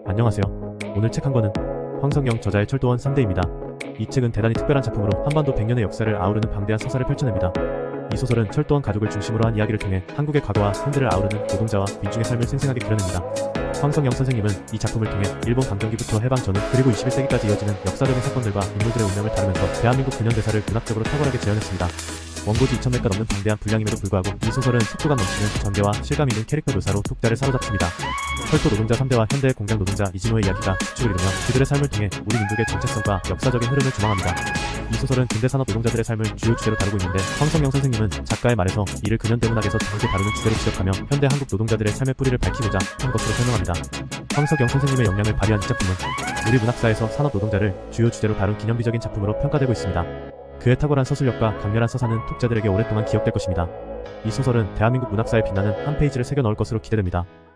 안녕하세요. 오늘 책 한 권은 황석영 저자의 철도원 3대입니다. 이 책은 대단히 특별한 작품으로 한반도 100년의 역사를 아우르는 방대한 서사를 펼쳐냅니다. 이 소설은 철도원 가족을 중심으로 한 이야기를 통해 한국의 과거와 현대를 아우르는 노동자와 민중의 삶을 생생하게 그려냅니다. 황석영 선생님은 이 작품을 통해 일본 강점기부터 해방 전후 그리고 21세기까지 이어지는 역사적인 사건들과 인물들의 운명을 다루면서 대한민국 근현대사를 문학적으로 탁월하게 재현했습니다. 원고지 2000매가 넘는 방대한 분량임에도 불구하고 이 소설은 속도감 넘치는 전개와 실감 있는 캐릭터 묘사로 독자를 사로잡습니다. 철도 노동자 3대와 현대의 공장 노동자 이진호의 이야기가 축을 이루며 그들의 삶을 통해 우리 민족의 정체성과 역사적인 흐름을 조망합니다. 이 소설은 근대산업 노동자들의 삶을 주요 주제로 다루고 있는데 황석영 선생님은 작가의 말에서 이를 근현대 문학에서 다르게 다루는 주제로 지적하며 현대 한국 노동자들의 삶의 뿌리를 밝히고자 한 것으로 설명합니다. 황석영 선생님의 역량을 발휘한 이 작품은 우리 문학사에서 산업 노동자를 주요 주제로 다룬 기념비적인 작품으로 평가되고 있습니다. 그의 탁월한 서술력과 강렬한 서사는 독자들에게 오랫동안 기억될 것입니다. 이 소설은 대한민국 문학사에 빛나는 한 페이지를 새겨 넣을 것으로 기대됩니다.